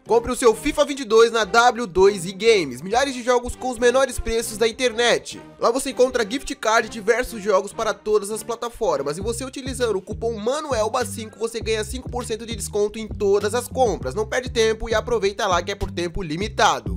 Compre o seu FIFA 22 na W2 Games, milhares de jogos com os menores preços da internet. Lá você encontra gift card de diversos jogos para todas as plataformas e você utilizando o cupom MANUELBA5 você ganha 5% de desconto em todas as compras. Não perde tempo e aproveita lá que é por tempo limitado.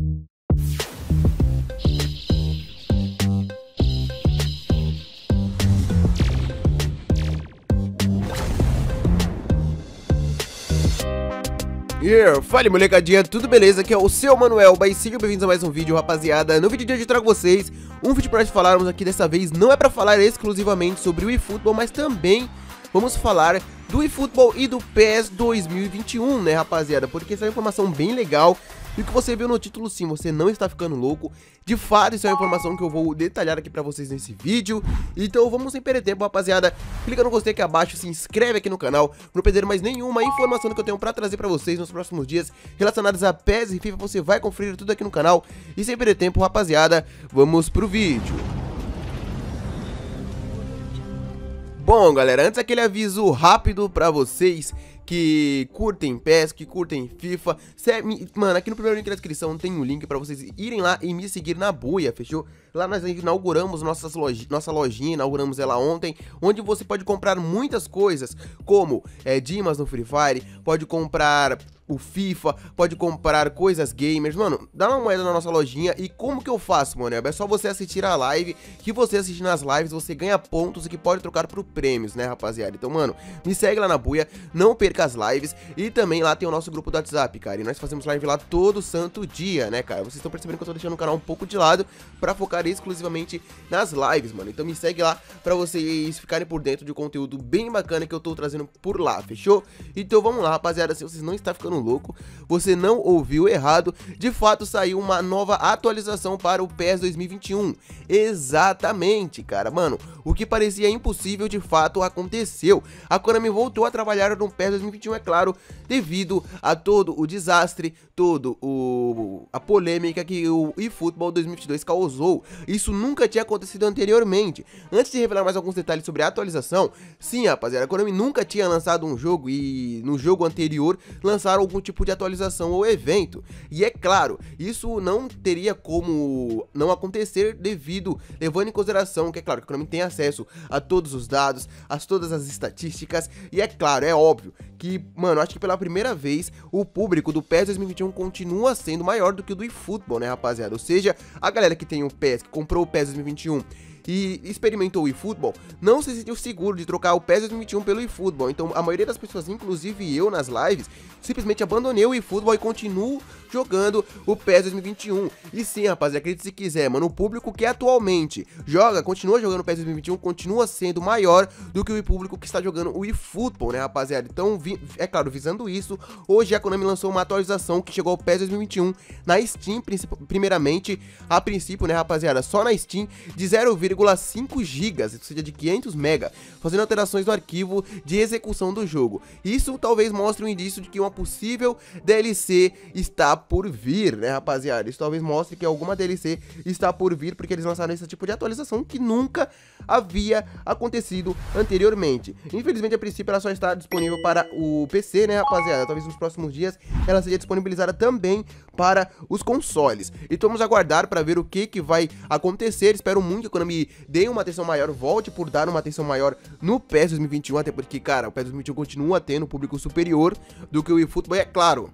Fala molecadinha, tudo beleza? Aqui é o seu Manuelba e sejam bem-vindos a mais um vídeo, rapaziada. No vídeo de hoje eu trago vocês um vídeo para nós falarmos aqui. Dessa vez não é para falar exclusivamente sobre o eFootball, mas também vamos falar do eFootball e do PES 2021, né, rapaziada? Porque essa é uma informação bem legal. E o que você viu no título, sim, você não está ficando louco. De fato, isso é uma informação que eu vou detalhar aqui pra vocês nesse vídeo. Então vamos sem perder tempo, rapaziada. Clica no gostei aqui abaixo, se inscreve aqui no canal pra não perder mais nenhuma informação que eu tenho pra trazer pra vocês nos próximos dias relacionadas a PES e FIFA. Você vai conferir tudo aqui no canal. E sem perder tempo, rapaziada, vamos pro vídeo. Bom, galera, antes aquele aviso rápido pra vocês que curtem PES, que curtem FIFA. Mano, aqui no primeiro link da descrição tem um link pra vocês irem lá e me seguir na buia, fechou? Lá nós inauguramos nossa lojinha, inauguramos ela ontem, onde você pode comprar muitas coisas, como dimas no Free Fire, pode comprar o FIFA, pode comprar coisas gamers. Mano, dá uma moeda na nossa lojinha. E como que eu faço, mano? É só você assistir a live, que você assistindo as lives, você ganha pontos que pode trocar por prêmios, né, rapaziada? Então, mano, me segue lá na buia, não perca as lives. E também lá tem o nosso grupo do WhatsApp, cara, e nós fazemos live lá todo santo dia, né, cara? Vocês estão percebendo que eu tô deixando o canal um pouco de lado pra focar exclusivamente nas lives, mano. Então me segue lá pra vocês ficarem por dentro de um conteúdo bem bacana que eu tô trazendo por lá, fechou? Então vamos lá, rapaziada, se vocês não estão ficando louco, você não ouviu errado. De fato saiu uma nova atualização para o PES 2021. Exatamente, cara, mano, o que parecia impossível de fato aconteceu. A Konami voltou a trabalhar no PES 2021, é claro, devido a todo o desastre, a polêmica que o eFootball 2022 causou. Isso nunca tinha acontecido anteriormente. Antes de revelar mais alguns detalhes sobre a atualização, sim, rapaziada, a Konami nunca tinha lançado um jogo e no jogo anterior lançaram algum tipo de atualização ou evento. E é claro, isso não teria como não acontecer levando em consideração que é claro que a Konami tem acesso a todos os dados, a todas as estatísticas. E é claro, é óbvio que, mano, acho que pela primeira vez o público do PES 2021 continua sendo maior do que o do eFootball, né, rapaziada? Ou seja, a galera que tem o PES, que comprou o PES 2021 e experimentou o eFootball, não se sentiu seguro de trocar o PES 2021 pelo eFootball. Então a maioria das pessoas, inclusive eu nas lives, simplesmente abandonei o eFootball e continuo jogando o PES 2021. E sim, rapaziada, acredite se quiser, mano, o público que atualmente continua jogando o PES 2021 continua sendo maior do que o público que está jogando o eFootball, né, rapaziada? Então, é claro, visando isso, hoje a Konami lançou uma atualização que chegou ao PES 2021 na Steam, primeiramente, a princípio, né, rapaziada, só na Steam, de 0,5 GB, ou seja, de 500 MB, fazendo alterações no arquivo de execução do jogo. Isso talvez mostre um indício de que uma possível DLC está por vir, né, rapaziada? Isso talvez mostre que alguma DLC está por vir, porque eles lançaram esse tipo de atualização que nunca havia acontecido anteriormente. Infelizmente, a princípio, ela só está disponível para o PC, né, rapaziada? Talvez nos próximos dias ela seja disponibilizada também para os consoles. Então vamos aguardar para ver o que vai acontecer. Espero muito que a Konami dê uma atenção maior, volte por dar uma atenção maior no PES 2021, até porque, cara, o PES 2021 continua tendo um público superior do que o eFootball, é claro.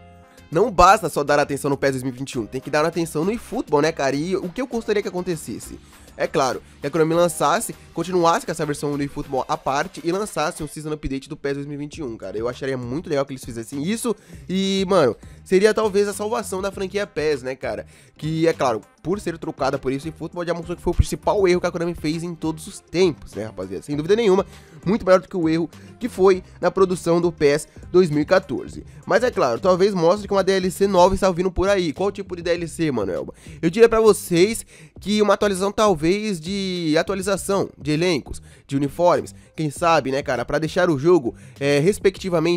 Não basta só dar atenção no PES 2021, tem que dar atenção no eFootball, né, cara? E o que eu gostaria que acontecesse? É claro, que a Konami continuasse com essa versão do eFootball à parte e lançasse um Season Update do PES 2021, cara. Eu acharia muito legal que eles fizessem isso e, mano, seria talvez a salvação da franquia PES, né, cara? Que, é claro, por ser trocada por isso, o eFootball já mostrou que foi o principal erro que a Konami fez em todos os tempos, né, rapaziada? Sem dúvida nenhuma, muito maior do que o erro que foi na produção do PES 2014. Mas, é claro, talvez mostre que uma DLC nova está vindo por aí. Qual tipo de DLC, Manuelba? Eu diria pra vocês que uma atualização talvez de atualização de elencos, de uniformes, quem sabe, né, cara, pra deixar o jogo respectivamente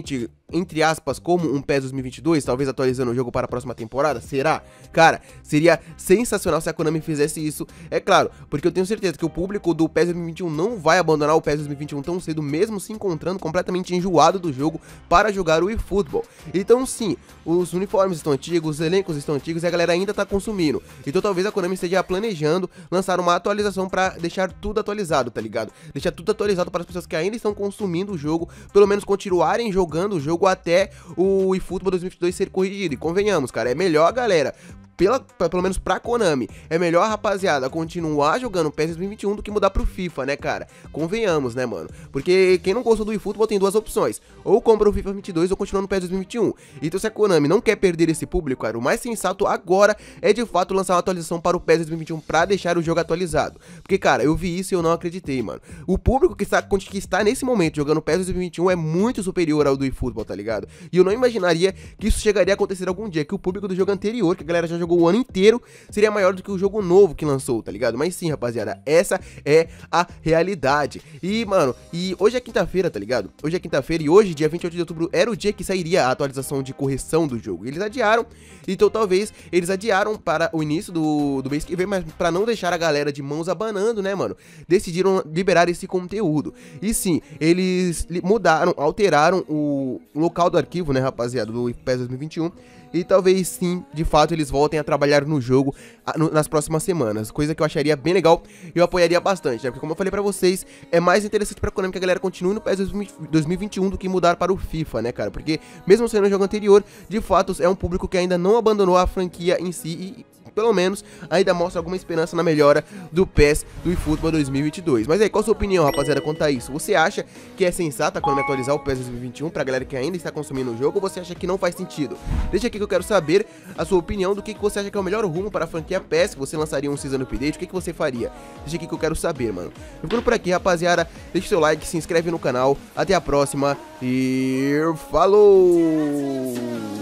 entre aspas, como um PES 2022, talvez atualizando o jogo para a próxima temporada? Será? Cara, seria sensacional se a Konami fizesse isso, é claro, porque eu tenho certeza que o público do PES 2021 não vai abandonar o PES 2021 tão cedo, mesmo se encontrando completamente enjoado do jogo para jogar o eFootball. Então sim, os uniformes estão antigos, os elencos estão antigos e a galera ainda tá consumindo. Então talvez a Konami esteja planejando lançar uma atualização para deixar tudo atualizado, tá ligado? Deixar tudo atualizado para as pessoas que ainda estão consumindo o jogo, pelo menos continuarem jogando o jogo até o eFootball 2022 ser corrigido. E convenhamos, cara, é melhor, galera, pelo menos pra Konami, é melhor a rapaziada continuar jogando PES 2021 do que mudar pro FIFA, né, cara? Convenhamos, né, mano? Porque quem não gostou do eFootball tem duas opções: ou compra o FIFA 22 ou continua no PES 2021. Então se a Konami não quer perder esse público, cara, o mais sensato agora é de fato lançar uma atualização para o PES 2021 pra deixar o jogo atualizado. Porque, cara, eu vi isso e eu não acreditei, mano. O público que está nesse momento jogando PES 2021 é muito superior ao do eFootball, tá ligado? E eu não imaginaria que isso chegaria a acontecer algum dia, que o público do jogo anterior, que a galera já jogou o ano inteiro, seria maior do que o jogo novo que lançou, tá ligado? Mas sim, rapaziada, essa é a realidade. E, mano, hoje é quinta-feira, tá ligado? Hoje é quinta-feira e hoje, dia 28 de outubro, era o dia que sairia a atualização de correção do jogo. Eles adiaram, então talvez eles adiaram para o início do mês que vem, mas pra não deixar a galera de mãos abanando, né, mano, decidiram liberar esse conteúdo. E sim, eles alteraram o local do arquivo, né, rapaziada, do PES 2021. E talvez sim, de fato, eles voltem a trabalhar no jogo nas próximas semanas, coisa que eu acharia bem legal e eu apoiaria bastante, né? Porque como eu falei pra vocês, é mais interessante pra Konami que a galera continue no PES 2021 do que mudar para o FIFA, né, cara? Porque mesmo sendo um jogo anterior, de fato, é um público que ainda não abandonou a franquia em si e pelo menos ainda mostra alguma esperança na melhora do PES do eFootball 2022. Mas aí, qual a sua opinião, rapaziada, quanto a isso? Você acha que é sensato a Konami atualizar o PES 2021 pra galera que ainda está consumindo o jogo, ou você acha que não faz sentido? Deixa aqui que eu quero saber a sua opinião do que você acha que é o melhor rumo para a franquia PES. Você lançaria um Season Update, o que você faria? Deixa aqui que eu quero saber, mano. Ficando por aqui, rapaziada, deixa o seu like, se inscreve no canal, até a próxima e falou!